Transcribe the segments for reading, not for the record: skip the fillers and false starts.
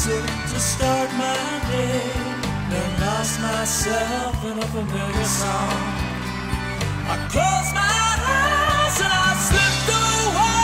music to start my day, then lost myself in a familiar song. I closed my eyes and I slipped away.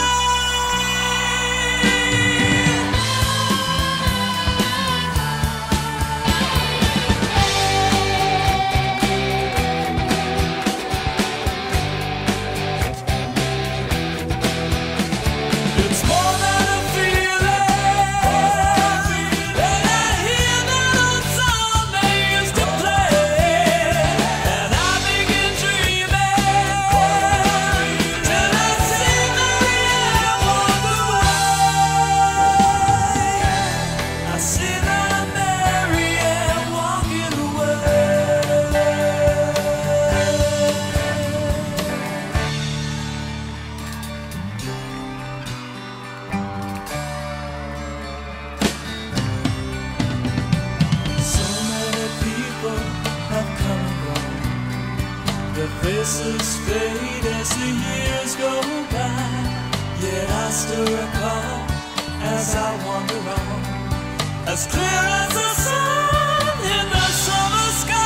It's more than a feeling when I hear that old song they used to play, and I begin dreaming till I see Marianne walk away. I see that Marianne walking away. So many people have come and gone. Their faces fade as the years go by. Yet I still recall as I wander on, as clear as the sun in the summer sky.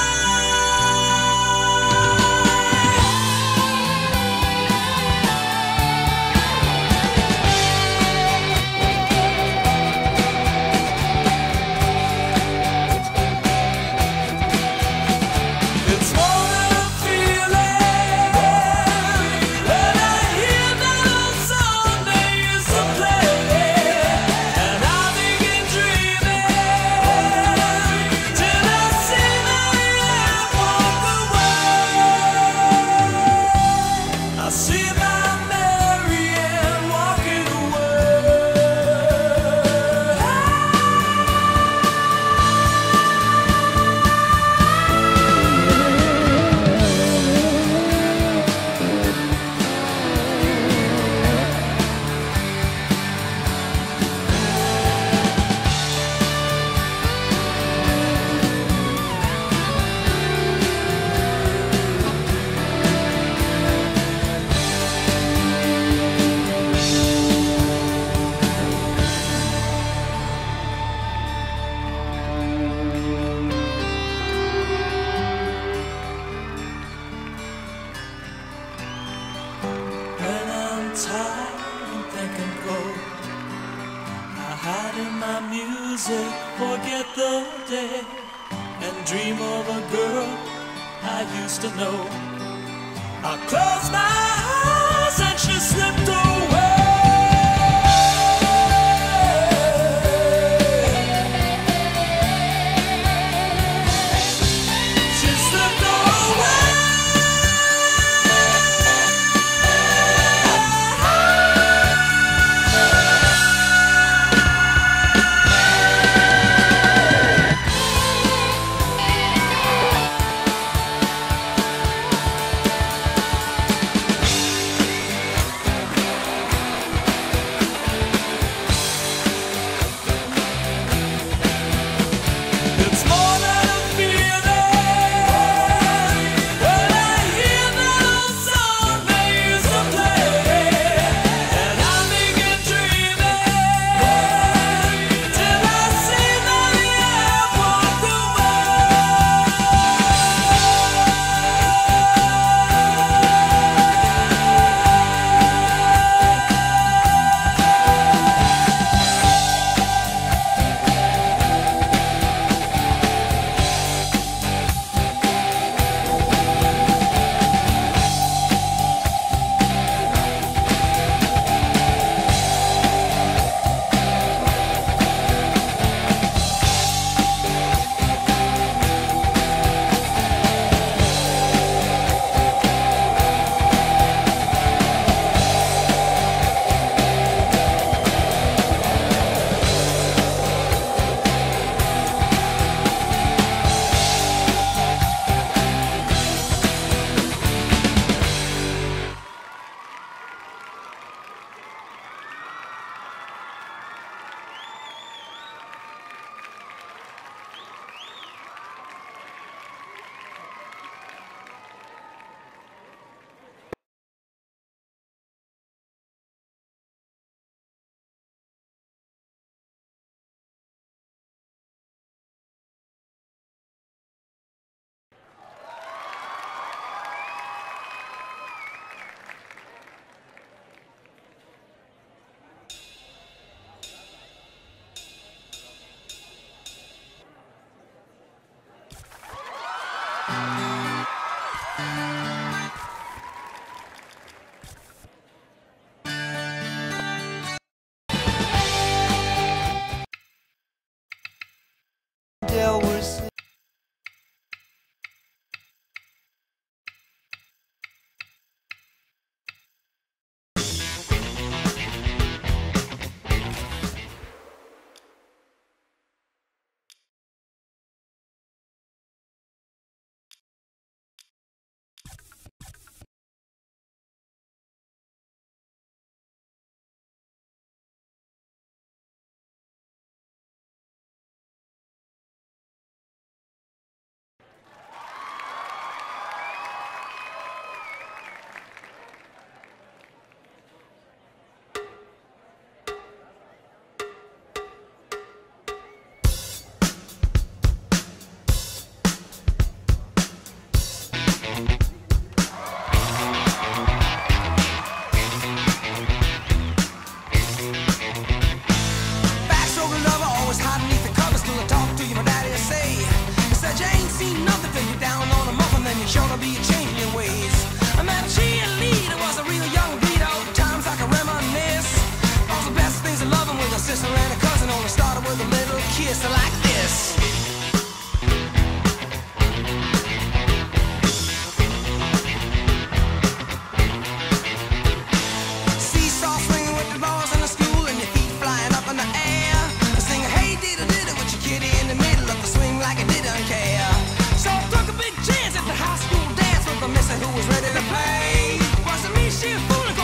It's more than a feeling when I hear that old song they used to play, and I begin dreaming till I see Marianne walk away. I see my Marianne walking away. When I'm tired and thinking cold, I hide in my music, forget the day, and dream of a girl I used to know. I close my eyes and she slipped away. She slipped away.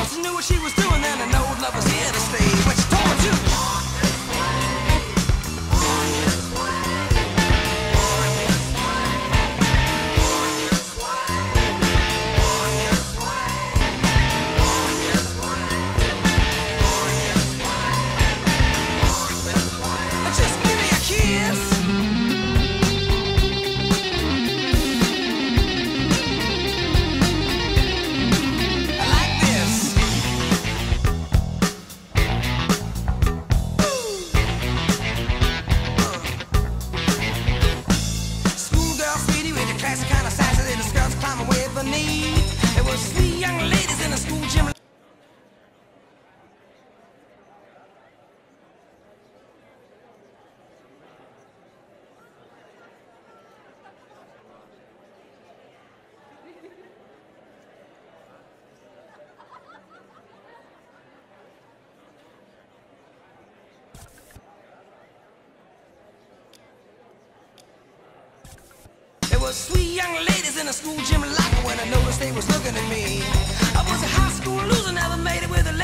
once knew what she was doing, then I know love was here to stay. But she told you. There was sweet young ladies in the school gym locker when I noticed they was looking at me. I was a high school loser, never made it with a